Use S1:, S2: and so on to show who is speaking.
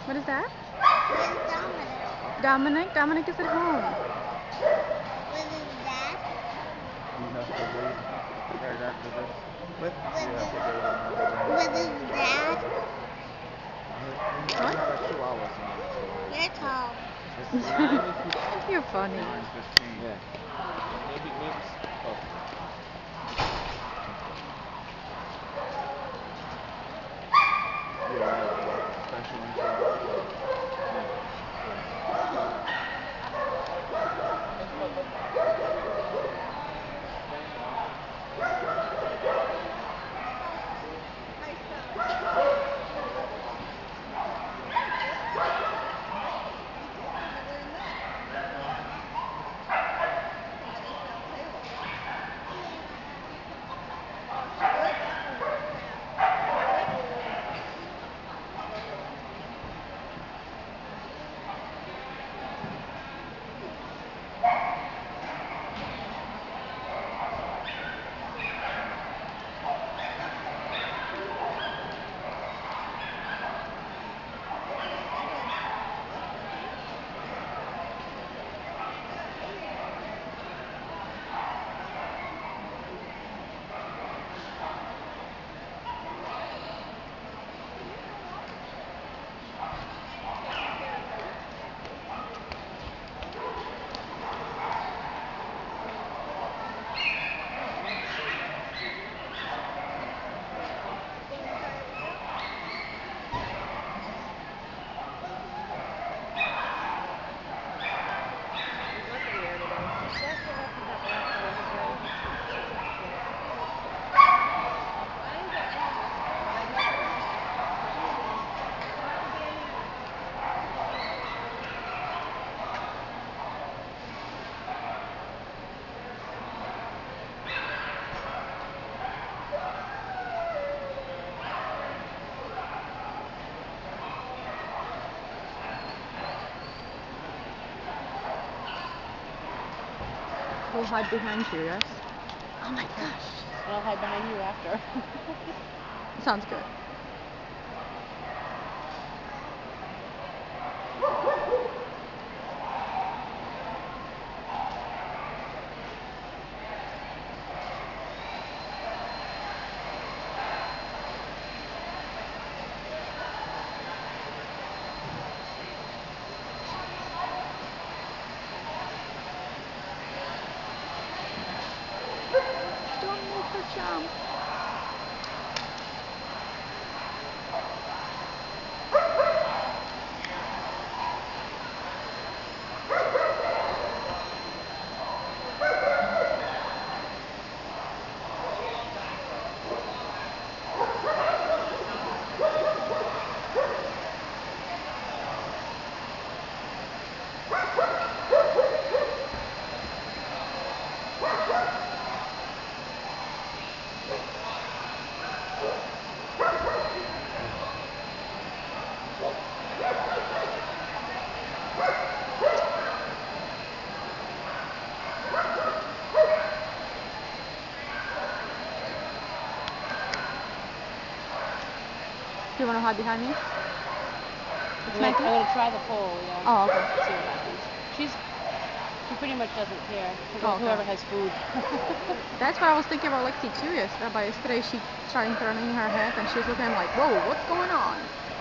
S1: What is that?
S2: Where's Dominic?
S1: Dominic is at home.
S2: What is that?
S3: You have to leave right after this.
S2: What
S3: You have
S2: is
S3: to go to another room.
S2: what is that?
S3: In
S1: What?
S3: another 2 hours he needs to leave.
S2: You're
S3: Yeah.
S2: tall.
S3: It's 9.
S1: You're funny.
S3: 9:15. Yeah. Maybe. Oh. You're right. What special introduction? Yeah.
S1: He'll hide behind you, yes? Oh my gosh.
S4: And I'll hide behind you after.
S1: Sounds good. Don't make her jump. Do you want to hide behind me? It's
S4: I'm
S1: Maggie?
S4: gonna try the pole, yeah.
S1: Oh, okay.
S4: See what happens. She pretty much doesn't care.
S1: Oh, okay.
S4: Whoever has food.
S1: That's what I was thinking about Lexi too, yesterday. But yesterday she started turning her head and she was looking at me like, whoa, what's going on?